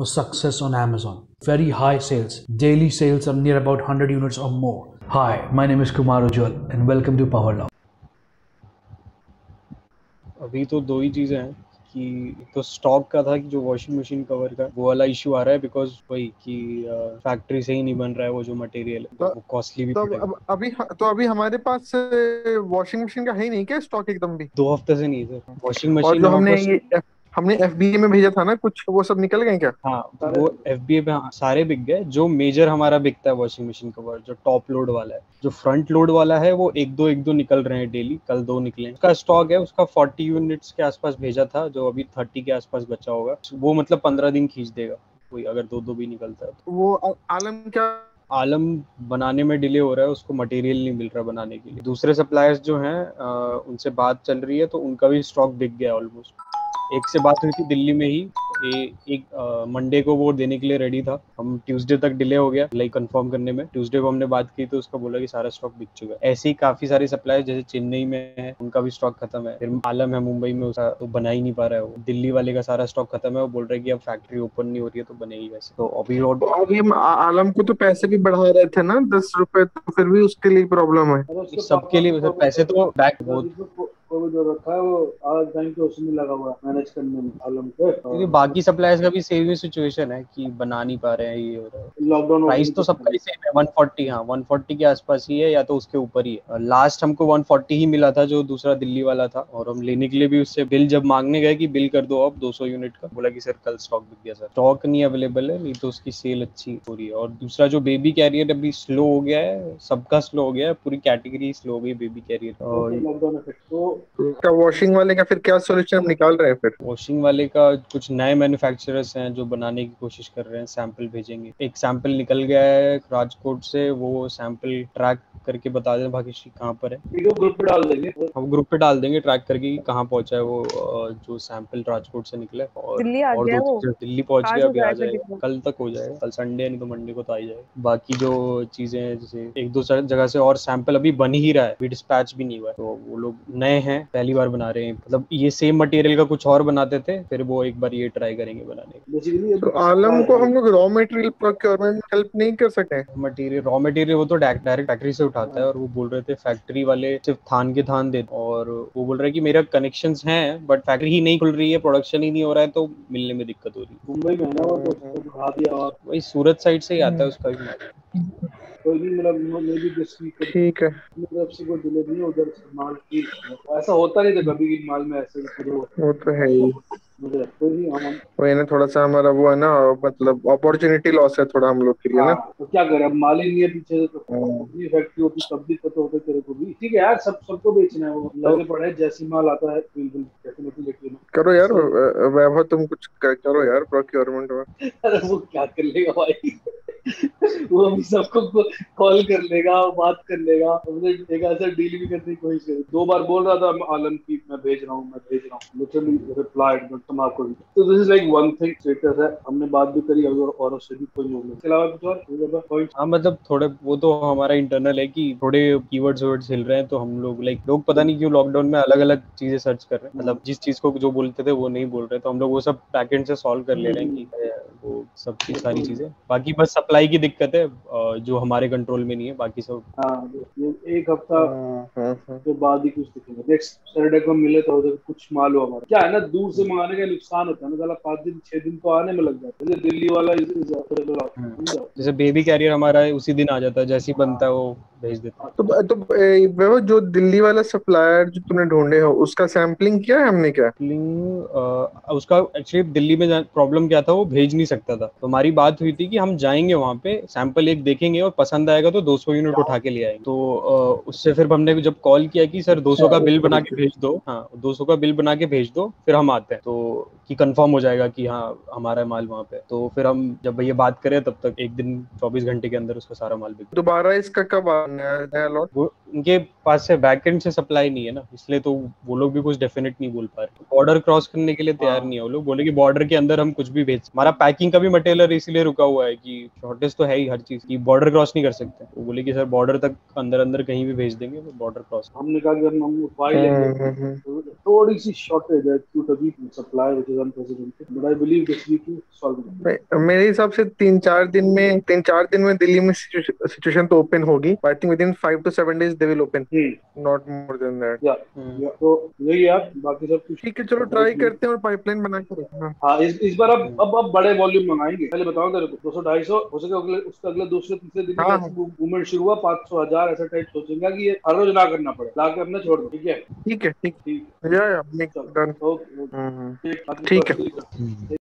for success on Amazon. Very high sales. Daily sales are near about 100 units or more. Hi, my name is Kumar Ujjwal and welcome to PowerLaw. अभी तो दो ही चीज़ें हैं कि तो stock का था कि जो वॉशिंग मशीन कवर का वो वाला इशू आ रहा है बिकॉज वही कि फैक्ट्री से ही नहीं बन रहा है वो जो मटेरियल है वो कॉस्टली भी पड़ेगा। अभी हमारे पास वॉशिंग मशीन का है ही नहीं क्या स्टॉक एकदम भी? 2 हफ्ते से नहीं सर वॉशिंग और मशीन जो हमारे पास। हमने एफबीए में भेजा था ना कुछ, वो सब निकल गए क्या? हाँ वो एफबीए पे सारे बिक गए। जो मेजर हमारा बिकता है वॉशिंग मशीन कवर जो टॉप लोड वाला है, जो फ्रंट लोड वाला है वो एक दो निकल रहे हैं डेली। कल 2 निकले। उसका स्टॉक है, उसका 40 यूनिट्स के आसपास भेजा था जो अभी 30 के आसपास बचा होगा। वो मतलब 15 दिन खींच देगा कोई, अगर दो भी निकलता है तो। वो आलम क्या आलम बनाने में डिले हो रहा है, उसको मटेरियल नहीं मिल रहा बनाने के लिए। दूसरे सप्लायर्स जो हैं उनसे बात चल रही है तो उनका भी स्टॉक बिक गया ऑलमोस्ट। एक से बात हुई थी दिल्ली में ही, एक मंडे को वो देने के लिए रेडी था। हम ट्यूसडे तक डिले हो गया लाइक कंफर्म करने में। ट्यूसडे को हमने बात की तो उसका बोला कि सारा स्टॉक बिक चुका है। ऐसे ही काफी सारे सप्लायर्स जैसे चेन्नई में है उनका भी स्टॉक खत्म है। फिर आलम है मुंबई में, उसका तो बना ही नहीं पा रहा है वो। दिल्ली वाले का सारा स्टॉक खत्म है, वो बोल रहे हैं कि अब फैक्ट्री ओपन नहीं हो रही है तो बनेगी वैसे। तो अभी हम आलम को तो पैसे भी बढ़ा रहे थे ना 10 रुपए, तो फिर भी उसके लिए प्रॉब्लम है। सबके लिए पैसे तो बैक वो जो रखा है वो आज बैंक के उसमें लगा हुआ है मैनेज करने में आलम पे। क्योंकि बाकी सप्लायर्स का भी सेम सिचुएशन है कि बना नहीं पा रहे हैं, ये हो रहा है। लॉकडाउन प्राइस तो सबका ही सेम है 140। हाँ 140 के आसपास ही है या तो उसके ऊपर ही है। लास्ट हमको 140 ही मिला था जो दूसरा दिल्ली वाला था, और हम लेने के लिए भी उससे बिल जब मांगने गए कि बिल कर दो आप 200 यूनिट का, बोला कि सर कल स्टॉक बिक गया। सर स्टॉक नहीं अवेलेबल है, नहीं तो उसकी सेल अच्छी हो रही है। और दूसरा जो बेबी कैरियर अभी स्लो हो गया है, सबका स्लो हो गया है, पूरी कैटेगरी स्लो हो गई बेबी कैरियर। लॉकडाउन इफेक्ट तो वॉशिंग वाले का फिर क्या सोल्यूशन निकाल रहे हैं फिर? वॉशिंग वाले का कुछ नए मैन्युफैक्चरर्स हैं जो बनाने की कोशिश कर रहे हैं, सैंपल भेजेंगे। एक सैंपल निकल गया है राजकोट से, वो सैंपल ट्रैक करके बता दें भाग्यश्री कहाँ पर है। ग्रुप पे डाल देंगे, हम ग्रुप पे डाल देंगे ट्रैक करके कहाँ पहुंचा है वो जो सैंपल राजकोट से निकला है। और दिल्ली आ गया वो, दिल्ली पहुंच आज गया, हो अभी आ जाएगा जाएगा, कल तक हो जाएगा। कल संडे नहीं तो मंडे को तो आ ही जाएगा। बाकी जो चीजें हैं जैसे एक दो जगह से और सैंपल अभी बन ही रहा है, अभी डिस्पैच भी नहीं हुआ है। तो वो लोग नए हैं, पहली बार बना रहे हैं। मतलब ये सेम मटेरियल का कुछ और बनाते थे, फिर वो एक बार ये ट्राई करेंगे बनाने का। बेसिकली तो आलम को हम लोग रॉ मटेरियल प्रोक्योरमेंट हेल्प नहीं कर सके? मटेरियल रॉ मटेरियल वो तो डायरेक्ट फैक्ट्री से उठाता है, और वो बोल रहे थे फैक्ट्री वाले सिर्फ थान के थान देते, और वो बोल रहे हैं कि मेरा कनेक्शंस हैं बट फैक्ट्री ही नहीं खुल रही है, प्रोडक्शन ही नहीं हो रहा है तो मिलने में दिक्कत हो रही है। मुंबई में है ना वो, तो उसको बढ़ा दिया। और वही सूरत साइड से ही आता है उसका भी माल। कोई भी मतलब मे भी दिस वीक ठीक है, तरफ से कोई डिलीवरी नहीं, उधर से माल की ऐसा होता नहीं था कभी भी माल में ऐसे वो तो है ही। मुझे लगता है हम वही ना, थोड़ा सा हमारा वो है ना, मतलब अपॉर्चुनिटी लॉस है थोड़ा हम लोग के लिए ना। तो क्या करे, अब माल ही नहीं है पीछे से, तो अपनी फैक्ट्री होती तब दिक्कत होते तेरे को भी। ठीक है यार, सबको बेचना है, वो लगे पड़े जैसी माल आता है बिल्कुल डेफिनेटली लेके करो यार वैभव, तुम कुछ करो यार प्रोक्योरमेंट में। अरे वो क्या कर लेगा भाई वो अभी सबको कॉल कर लेगा, बात कर लेगा, एक ऐसा डील भी करने की कोशिश करी। 2 बार बोल रहा था आलम की मैं भेज रहा हूँ लिटरली रिप्लाइड तुम्हारा। तो this is like one thing status है, हमने बात भी करी और उससे भी कोई मूवमेंट। इसके अलावा कुछ और पॉइंट? हाँ मतलब थोड़े वो तो हमारा इंटरनल है कि थोड़े कीवर्ड्स वर्ड्स हिल रहे हैं, तो हम लोग लोग पता नहीं क्यों लॉकडाउन में अलग अलग चीजें सर्च कर रहे हैं। मतलब जिस चीज को जो बोलते थे वो नहीं बोल रहे, तो हम लोग वो सब बैकएंड से सॉल्व कर ले रहे हैं कि वो सब की सारी चीजें। बाकी बस सप्लाई की दिक्कत है जो हमारे कंट्रोल में नहीं है, बाकी सब। हाँ, एक हफ्ता के बाद ही कुछ दिखेगा। नेक्स्ट सैटरडे को मिले तो उधर कुछ माल हुआ हमारा। क्या है ना, दूर से मंगाने का नुकसान होता है ना, 5 दिन 6 दिन तो आने में लग जाता है। दिल्ली वाला जैसे बेबी कैरियर हमारा है उसी दिन आ जाता है, जैसे ही बनता है वो भेज देता है। तो वैभव, जो दिल्ली वाला सप्लायर जो तुमने ढूंढे हो उसका सैम्पलिंग किया है हमने क्या? उसका एक्चुअली दिल्ली में प्रॉब्लम क्या था, वो भेज नहीं सकता था। तो हमारी बात हुई थी कि हम जाएंगे वहां पे, सैंपल एक देखेंगे और पसंद आएगा तो 200 यूनिट उठा के ले आएंगे। तो उससे फिर हमने जब कॉल किया कि सर 200 का बिल बना के भेज दो, हाँ 200 का बिल बना के भेज दो, फिर हम आते हैं तो कि कंफर्म हो जाएगा कि हाँ हमारा माल वहाँ पे। तो फिर हम जब ये बात करें तब तक एक दिन 24 घंटे के अंदर उसका सारा माल बिक। दोबारा इसका कब आना है नया लॉट? उनके पास से बैकएंड से सप्लाई नहीं है ना, इसलिए तो वो लोग भी कुछ डेफिनेट नहीं बोल पा रहे। बॉर्डर क्रॉस करने के लिए तैयार नहीं है वो लोग, बोले कि बॉर्डर के अंदर हम कुछ भी भेज, हमारा पैकिंग का भी मटेरियल इसीलिए रुका हुआ है कि शॉर्टेज तो है ही हर चीज की, बॉर्डर क्रॉस नहीं कर सकते। वो बोले कि सर बॉर्डर तक अंदर अंदर कहीं भी भेज देंगे, बॉर्डर क्रॉस। हमने कहा कि हम फाइल लेंगे, थोड़ी सी शॉर्टेज है to the supply which is unprecedented, but I believe this week to solve. मेरे हिसाब से 3-4 दिन में दिल्ली में सिचुएशन तो ओपन होगी। I think within 5 to 7 days they will open, not more than that. या तो यही यार, बाकी सब कुछ ठीक है, चलो ट्राई करते हैं और पाइपलाइन बना के रखना। हाँ, इस बार अब बड़े वॉल्यूम मंगाएंगे। पहले बताओ तेरे को 200-250 हो सके, उसके अगले दूसरे तीसरे दिन मूवमेंट शुरू हुआ 500-1000 ऐसा टाइप सोचेंगे कि ये हर रोज ना करना पड़े, ला के अपने छोड़ दो। ठीक है, ठीक है, ठीक ठीक या डन। ओके, ठीक है। ठीक।